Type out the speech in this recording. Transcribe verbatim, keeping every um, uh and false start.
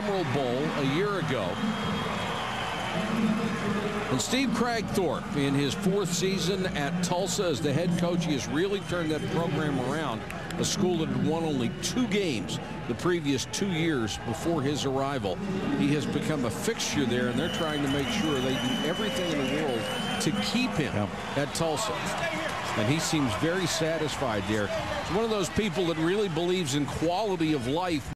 Emerald Bowl a year ago. And Steve Kragthorpe, in his fourth season at Tulsa as the head coach, he has really turned that program around. A school that had won only two games the previous two years before his arrival. He has become a fixture there, and they're trying to make sure they do everything in the world to keep him yep. at Tulsa. And he seems very satisfied there. He's one of those people that really believes in quality of life.